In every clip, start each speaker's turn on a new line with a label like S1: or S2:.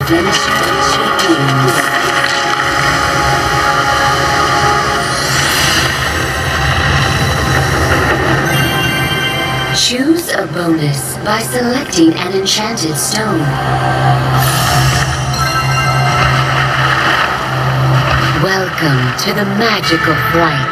S1: Choose a bonus by selecting an enchanted stone. Welcome to the magical flight.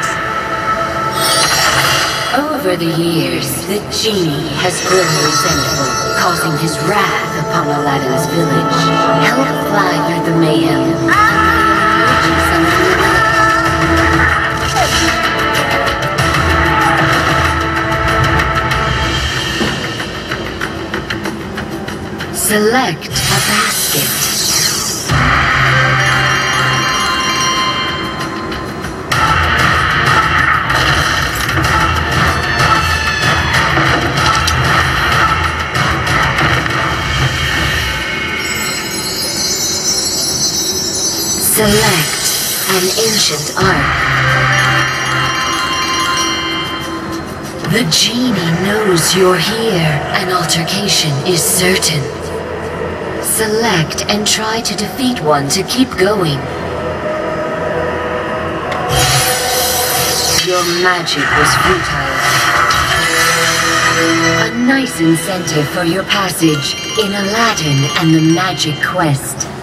S1: Over the years, the genie has grown resentful, causing his wrath upon Aladdin's village. Help fly through the mayhem. Select a basket. Select an ancient ark. The genie knows you're here. An altercation is certain. Select and try to defeat one to keep going. Your magic was futile. A nice incentive for your passage in Aladdin and the Magic Quest.